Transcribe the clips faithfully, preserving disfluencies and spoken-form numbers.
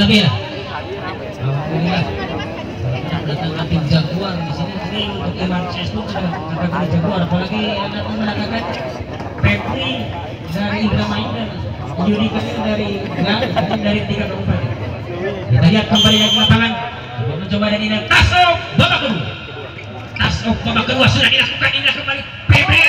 lagi lah. Alhamdulillah. Datang tim Jaguar di sini. Ini untuk Iwan Facebook sudah katakan Jaguar, apalagi anak mengatakan Febri dari Indramayu dan Yunika dari dari tiga kabupaten. Kita lihat kembali lagi lapangan. Mencoba dan ini tasuk babak kedua. Tasuk babak kedua sudah dilakukan, ini kembali Febri.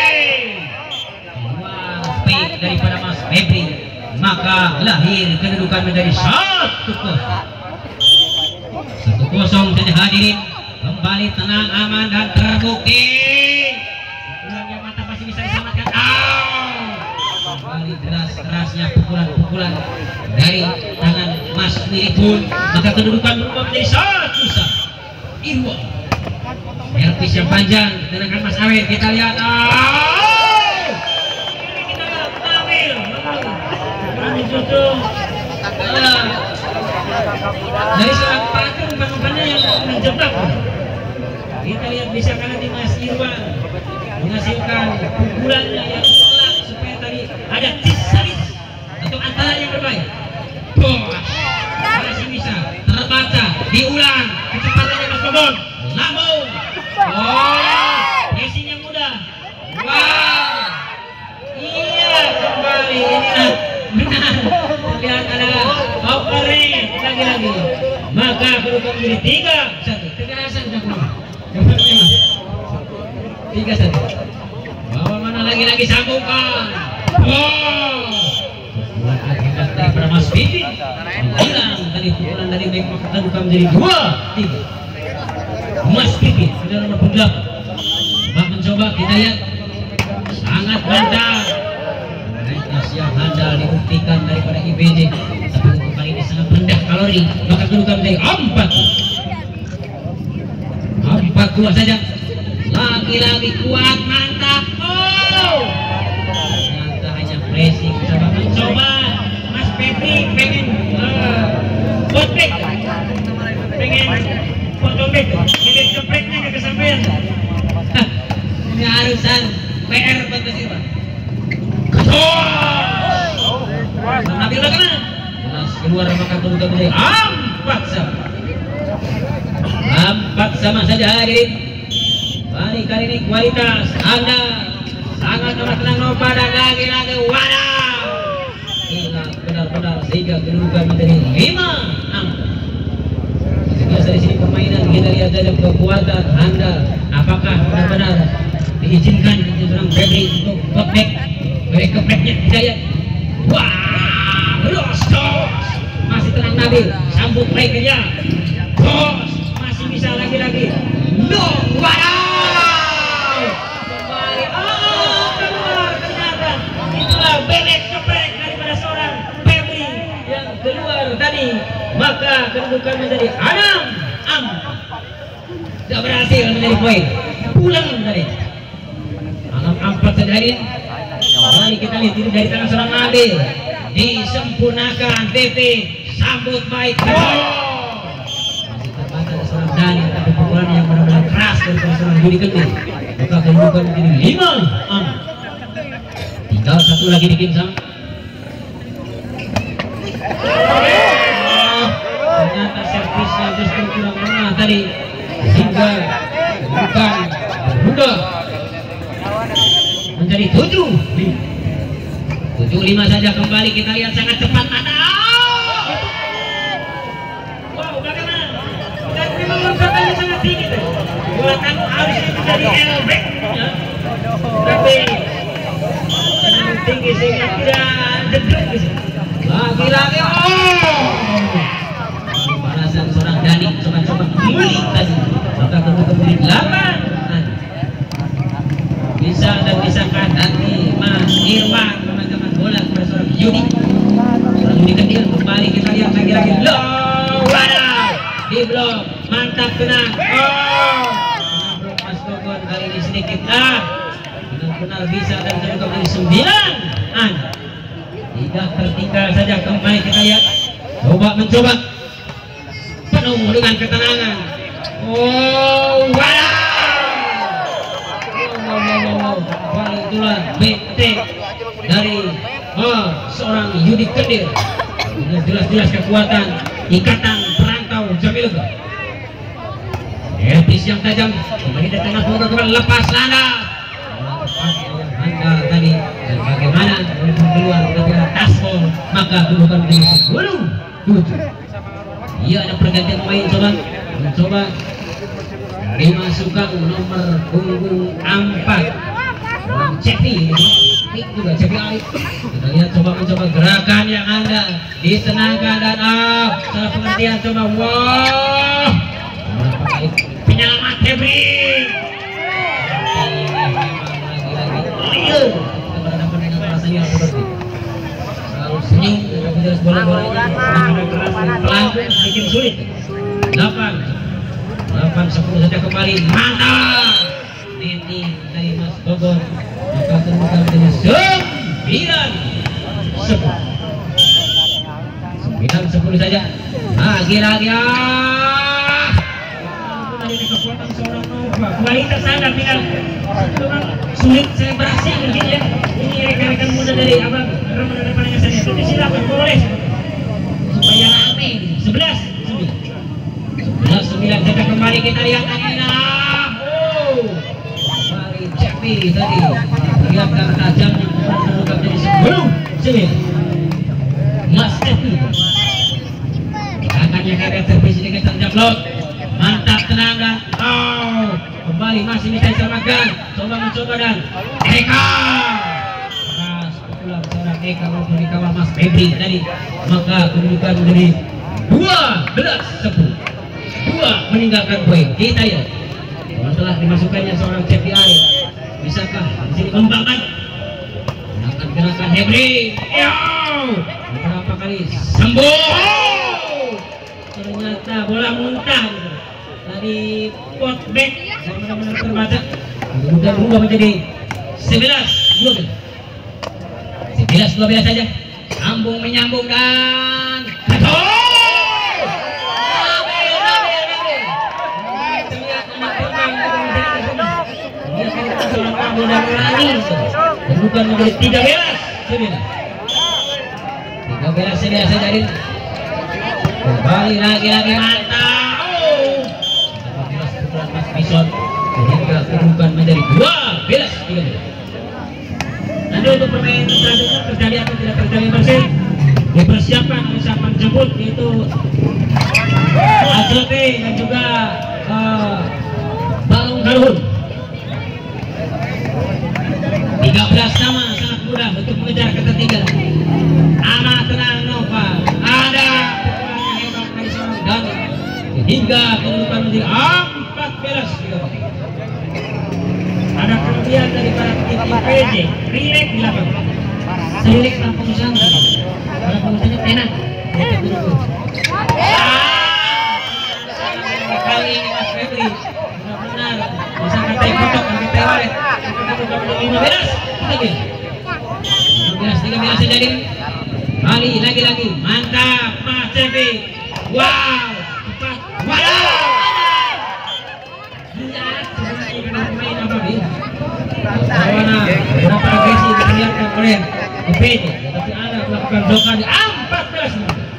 Wah, speed daripada Mas Febri. Maka lahir kedudukan menjadi satu kosong. Satu kosong saja hadirin. Kembali tenang, aman dan terbukti. Pukulannya mata masih bisa diselamatkan. Oh! Kembali deras-derasnya pukulan-pukulan dari tangan Mas Wiripun. Maka kedudukan berubah menjadi satu satu. Irwa. Servis yang panjang dengan Mas Awir. Kita lihat. Oh! Itu uh, dari seorang pelaku umpan-umpannya yang menjebak. Kita lihat bisa karena di Mas Irwan menghasilkan pukulannya yang telak supaya tadi ada tis-salis atau antara yang berbahaya. Boah, masih bisa terbaca, diulang kecepatannya Mas Bobon. Namun, oh, racing yang mudah. Wow, iya kembali inilah. Benar, terlihat ada overhead lagi-lagi. Maka kedudukan menjadi tiga satu. Kekerasan sudah keluar. Tiga satu. Bawa mana lagi-lagi sambungkan. Oh, pukulan akibat daripada Mas Bibi. Hilang dari pukulan dari baik maka kedudukan menjadi dua tiga. Mas Bibi sudah nomor delapan. Bak mencoba kita lihat sangat mantap. Yang handal dibuktikan daripada I B J, tapi untuk kali ini sangat rendah kalori, maka kedudukan menjadi empat empat dua saja. Lagi-lagi kuat, mantap. Oh, ternyata hanya pressing. Coba mencoba Mas Febri pengen uh, botback, pengen botback, jadi kepreknya ke kesampaian. Ini harusan P R fantasi Pak. Nabil bagaimana? Jelas keluar maka kedudukan menjadi empat sama. Empat sama saja hadirin. Kali kali ini kualitas Anda sangat amat tenang Nova dan lagi-lagi wadaw. Hilang benar-benar sehingga kedudukan menjadi lima enam. Biasa di sini permainan kita lihat saja kekuatan Anda. Apakah benar-benar diizinkan untuk seorang Febri untuk back? Baik kepreknya Hidayat. Wah, Rostos masih tenang Nabil, sambut play kerja. Bos masih bisa lagi-lagi. No, wow, kembali. Oh, keluar ternyata itulah belek keprek daripada seorang Febri yang keluar tadi. Maka kedudukan menjadi enam enam. Tidak berhasil menjadi poin. Pulang dari enam empat saja ini. Mari kita lihat ini dari tangan seorang Nabil, disempurnakan T T, sambut baik. Oh, masih terbatas ada seorang Dani, tapi pukulan yang benar-benar keras dari seorang Yudi Kendir. Maka kedudukan menjadi lima enam. Tinggal satu lagi di game sama. Oh, ternyata servisnya justru kurang menengah tadi sehingga kedudukan berubah menjadi tujuh tujuh lima saja. Kembali kita lihat sangat cepat mata. Wow, bagaimana? Dan memang lompatannya sangat tinggi tuh. Buatan harusnya menjadi elbek ya. Tapi sangat tinggi sehingga tidak jeduk lagi-lagi. Oh, balasan seorang Dani coba-coba mulik tadi. Maka kemudian delapan bisa dan bisakah nanti Mas Irwan teman-teman bola kepada seorang Yudi. Seorang Yudi Kendir kembali kita lihat lagi-lagi. Loh, wadah di blok, mantap tenang. Oh, Mas Bogor kali ini sedikit ah benar-benar bisa dan juga menjadi sembilan. An tidak tertinggal saja. Kembali kita lihat, coba mencoba penuh dengan ketenangan. Oh, wadah. Wah, itulah B T dari oh, seorang Yudi Kendir. Jelas-jelas kekuatan ikatan perantau Jamil. Etis yang tajam kembali di tengah bola kembali lepas lana. Anda tadi bagaimana untuk keluar dari taskol maka kedudukan menjadi sepuluh tujuh. Iya ada pergantian pemain coba mencoba lima sukan nomor punggung empat Cepi ini juga Cepi Ali. Kita lihat coba mencoba gerakan yang ada di tenaga dan up setelah pengertian coba wow penyelamat Febri. Berhadapan dengan rasanya seperti selalu senyum dan tidak bola-bolanya pelan bikin sulit. delapan delapan sepuluh saja kembali mantap Neni dari Mas Bogor maka terbuka menjadi sembilan sepuluh sembilan sepuluh saja lagi-lagi kekuatan seorang Nova kualitas ada final memang sulit saya berhasil mungkin ya ini rekan-rekan muda dari abang remaja depannya saya tapi silakan boleh supaya rame sebelas sembilan sebelas sembilan kita kembali kita lihat Anina oh kembali Cepi tadi lihatkan tajamnya membuka jadi sepuluh sembilan Mas Cepi gerakannya kayak terpisi dengan terjablot mantap tenaga oh kembali masih bisa diselamatkan coba mencoba dan Eka keras pukulan seorang Eka untuk dikawal Mas Febri tadi maka kedudukan menjadi dua belas sepuluh dua meninggalkan poin kita ya setelah dimasukkannya seorang Cepi Ali bisakah di sini membangun melakukan gerakan Febri yo beberapa kali sembuh ternyata bola muntah dari pot back yang benar-benar terbaca kemudian berubah menjadi sebelas dua belas sebelas dua belas saja sambung menyambung dan betul bukan menjadi tiga belas sembilan tiga belas sembilan saja jadi kembali lagi-lagi mantap Mas Bison sehingga kedudukan menjadi dua belas tiga belas. Nanti untuk permainan selanjutnya terjadi atau tidak terjadi persen dipersiapkan oleh sang penjemput yaitu Azrote dan juga uh, Balung Karhun. tiga belas nama sangat mudah untuk mengejar ketertinggalan. Anak tenang Nova ada pukulannya hebat dari seorang Dani hingga kedudukan menjadi empat belas tiga belas. Ada kelebihan daripada tim P J Rilek di lapangan. Rilek tanpa usaha pada pengusahanya tenan kali ini Mas Febri benar-benar bisa katai kotok dan katai walet lima belas tiga belas tiga belas saja jadi kali lagi-lagi mantap Mas Febri wow cepat waduh lihat sebenarnya pemain apa nih bagaimana berapa agresi dilihatkan oleh P J tapi ada melakukan blokan di empat belas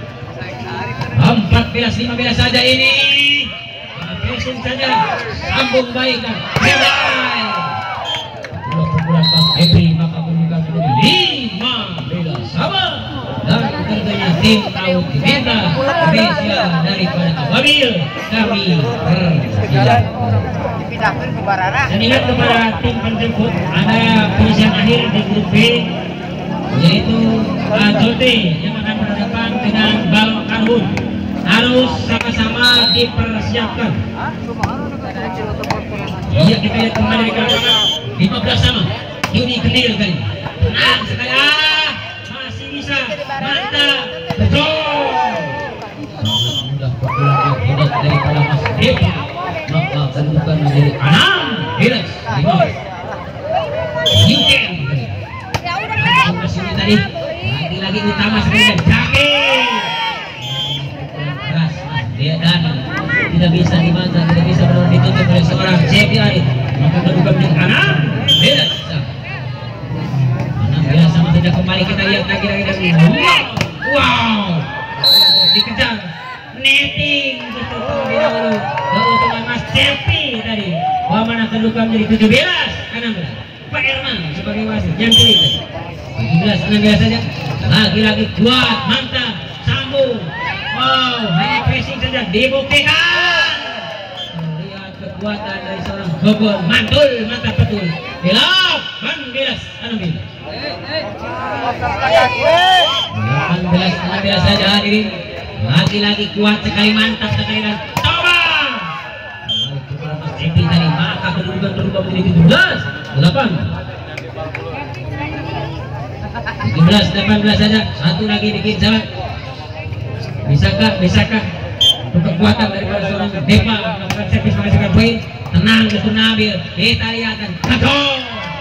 empat belas lima belas saja ini Pesin saja sambung baik dan hebat dua pukulan Mas Febri maka kedudukan menjadi lima belas sama dan kerjanya tim Laut Beta Indonesia daripada Ababil kami berjalan dan ingat kepada tim penjemput ada penyisian akhir di grup B yaitu Jote yang akan berhadapan dengan Balung Karhun harus sama-sama dipersiapkan. Iya kita lihat kembali di lapangan lima belas sama Yudi Kendil kali tenang sekali ah masih bisa mantap betul sudah pukulan yang hebat daripada Mas Dewi maka kedudukan menjadi enam belas lima Yuken masih tadi lagi-lagi utama sebenarnya Jaki keras Mas dia dan tidak bisa dibaca tidak bisa benar ditutup oleh seorang Cepi Ali maka kedudukan menjadi enam belas enam belas sama saja kembali kita lihat lagi-lagi wow wow dikejar netting betul dahulu keuntungan Mas Cepi tadi. Bahwa mana kedudukan menjadi tujuh belas enam belas. Pak Herman sebagai wasit yang kiri tujuh belas enam belas saja. Lagi-lagi kuat, mantap, sambung. Wow, hanya pressing saja dibuktikan. Lihat kekuatan dari seorang Bogor, mantul, mantap betul. delapan belas enam belas. delapan belas enam belas saja hadirin. Lagi-lagi kuat sekali, mantap sekali dan coba. Mas Cepi tadi, maka kedudukan berubah menjadi tujuh belas delapan. tujuh belas delapan belas saja. Satu lagi dikit sahabat. Bisakah, bisakah untuk kekuatan daripada seorang Depa melakukan servis menghasilkan poin. Tenang betul Nabil. Kita lihat dan gol.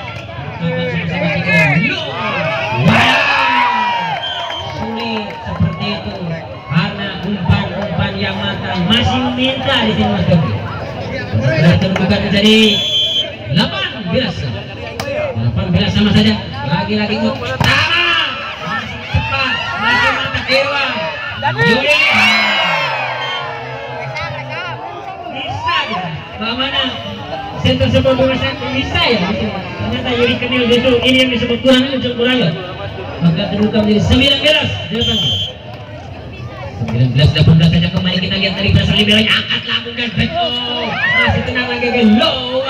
Wow, sulit seperti itu karena umpan-umpan yang matang masih meminta di sini Mas Depi. Kedudukan menjadi delapan belas. delapan belas sama saja. Lagi-lagi ikut sama masih cepat, masih mantap Dewa Yuri bisa ya bagaimana center sepak bola bisa ya ternyata Yuri Kenil justru ini yang disebut kurang unsur kurang. Maka kedudukan menjadi sembilan belas delapan sembilan belas delapan belas saja. Kembali kita lihat dari berasal liberanya, angkat lambung dan betul masih tenang lagi ke low.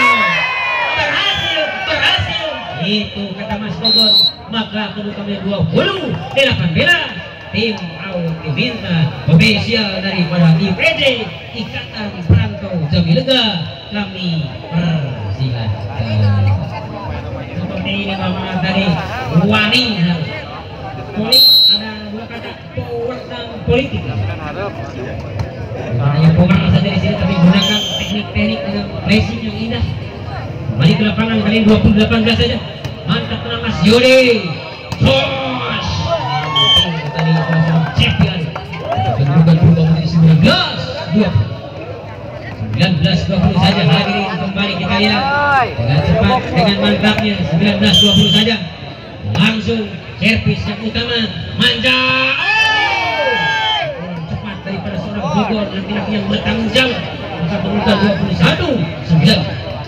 Itu kata Mas Bogor. Maka kedudukan menjadi dua puluh delapan belas. Tim Auti Minta official daripada I P J Ikatan Perantau Jambi Lega kami persilakan. Seperti ini Mama tadi warning harus polik, ada dua kata power dan politik. Bukan hanya power saja di sini tapi gunakan teknik-teknik dengan pressing yang indah. Kembali ke lapangan kali ini dua puluh delapan belas saja. Mantap tenang Mas Yudi. Push. Tadi pasang champion. Kedudukan berubah menjadi sembilan belas dua puluh. sembilan belas dua puluh saja hadirin, kembali kita lihat dengan cepat dengan mantapnya sembilan belas dua puluh saja. Langsung servis yang utama manja. Oh! Cepat daripada seorang Bogor laki-laki yang bertanggung jawab. Maka kedudukan dua puluh satu sembilan.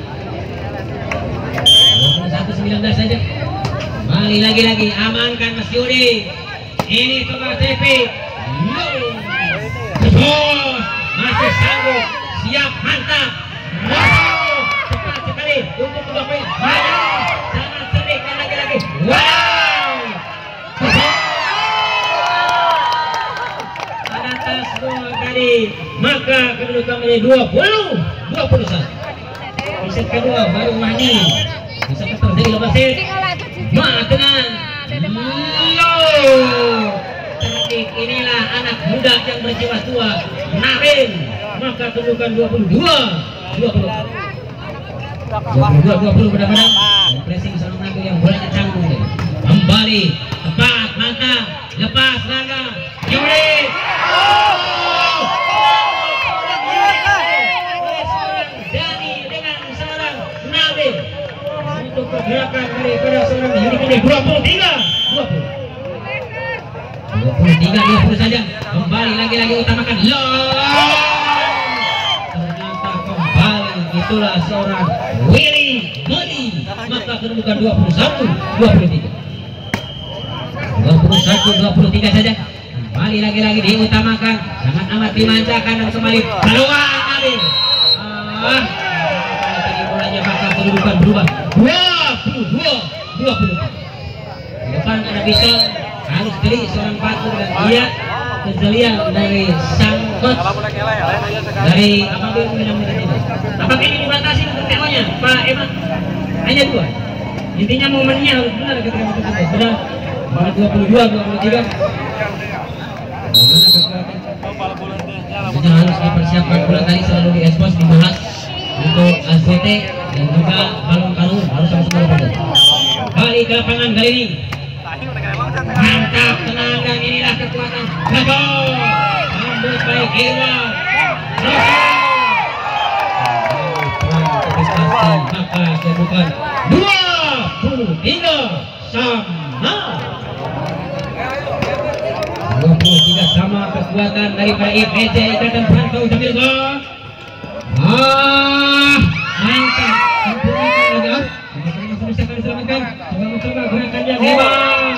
sembilan belas saja. Kembali lagi-lagi amankan Mas Yudi. Ini coba T P. Betul. Masih sanggup. Siap, mantap. Wow. Cepat sekali untuk kedua poin. Banyak. Sangat cerdik dan lagi-lagi. Wow. Betul. Atas gol tadi. Maka kedudukan menjadi dua puluh dua puluh satu. Di set kedua baru Mahdi. Bisa terjadi lepas set. Ma tenang. Loh. Cantik, inilah anak muda yang berjiwa tua. Narin. Maka kedudukan dua puluh dua dua puluh. dua puluh dua dua puluh benar-benar. Pressing seorang Nabil yang bolanya canggung. Kembali tepat, mantap. Lepas laga. Yuri. Untuk pergerakan daripada seorang Yuri Kenil dua puluh tiga dua puluh dua puluh tiga dua puluh saja. Kembali lagi-lagi utamakan loh. Ternyata kembali itulah seorang Willy Modi. Maka kedudukan dua puluh satu dua puluh tiga dua puluh satu dua puluh tiga saja. Kembali lagi-lagi diutamakan, sangat amat dimanjakan dan kembali keluar kali. Ah, tadi bolanya maka kedudukan berubah dua puluh dua dua puluh. Depan ada Bison, harus beli seorang patur dan dia kejelian dari sang coach dari apa dia namanya tadi. Apakah ini dibatasi untuk T O-nya Pak Eman? Hanya dua. Intinya momennya harus benar ketika itu benar. Baru dua puluh dua dua puluh tiga. Sudah harus dipersiapkan bulan tadi selalu diekspos dibahas untuk A Z T dan juga kalung-kalung harus sama-sama berada. Kali ke lapangan kali ini mantap, tenang, dan inilah kekuatan gol. Sambut baik Irwa maka kedudukan dua puluh tiga sama. dua puluh Jika sama kekuatan daripada I P C Ikatan Perantau Jamil gol. Ah, mantap. Sempurnakan lagi ah. Masih bisa kali selamatkan. Coba mencoba gerakan yang hebat.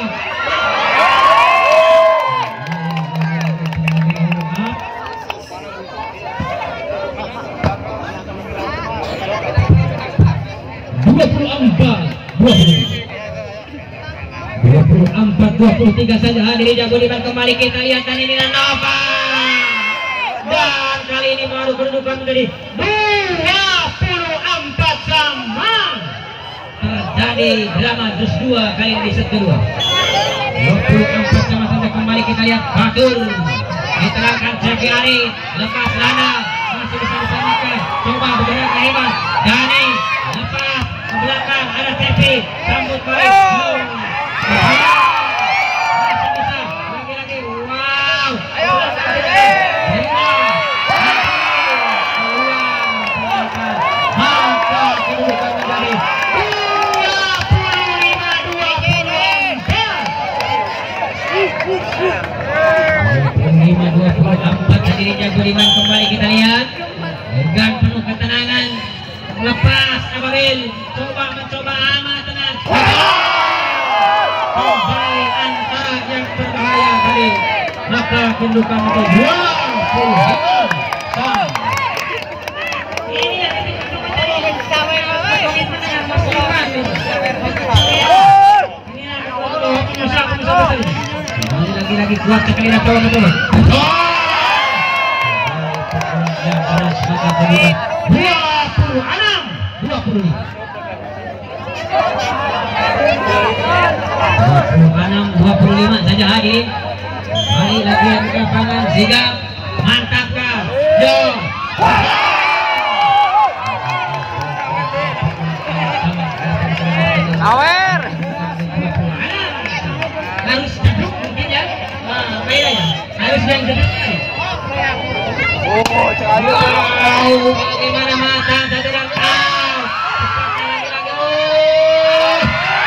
dua puluh empat dua puluh dua puluh empat dua puluh tiga saja hadirin jago di kembali kita lihat dan ini Nova dan kali ini baru kedudukan menjadi dua puluh empat sama. Terjadi drama jus dua kali ini di set kedua. dua puluh empat sama saja kembali kita lihat Batul diterangkan Jaki Ari lepas Lana masih bisa diselamatkan coba bergerak ke hebat Dani lepas ke belakang ada Tepi sambut baik masih bisa lagi-lagi wow maka kedudukan menjadi dua puluh lima dua puluh empat hadirin jago Diman kembali kita lihat dengan penuh ketenangan lepas Ababil coba mencoba amat tenang kembali antara yang berbahaya tadi maka kedudukan untuk dua puluh sama. Ini yang kembali lagi-lagi kuat sekali nak kawan betul. Yang terus maka terlibat dua puluh enam dua puluh lima dua puluh enam dua puluh lima saja hadirin. Kembali lagi yang ke kanan sigap mantapkah yo Awer harus duduk mungkin ya nah, bedanya harus yang duduk. oh cekali wow, bagaimana mata tadi dan kau lagi lagi oh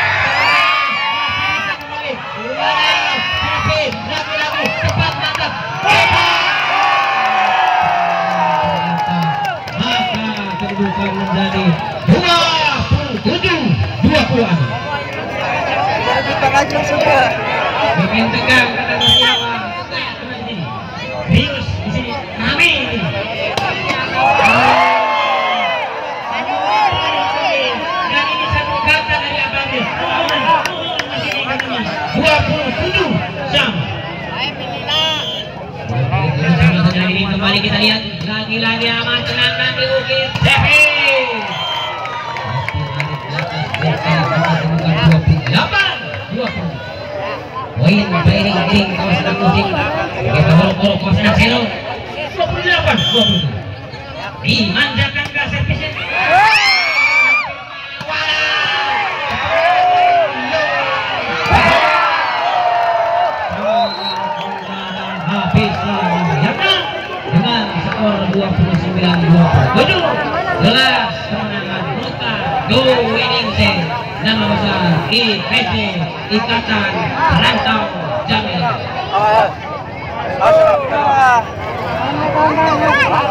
lagi lagi cepat mantap maka kedudukan menjadi dua puluh tujuh dua puluh enam. kita aja sudah Bikin tegang kata Mas Irwan. Tegang di sini. Rius di sini rame ini. Dan ini satu kata dari Ababil. dua puluh tujuh sama. Sama saja ini kembali kita lihat lagi-lagi amat tenangkan diukir Cepi. delapan dua puluh poin beriring iring kawasan musik kita bolok-bolok kawasan Selo dua puluh delapan dua puluh dimanjakan ke servisnya habis dengan skor dua puluh sembilan dua puluh tujuh gelas kemenangan Kota Go Winning Set nama besar I P C Ikatan Perantau Jamil.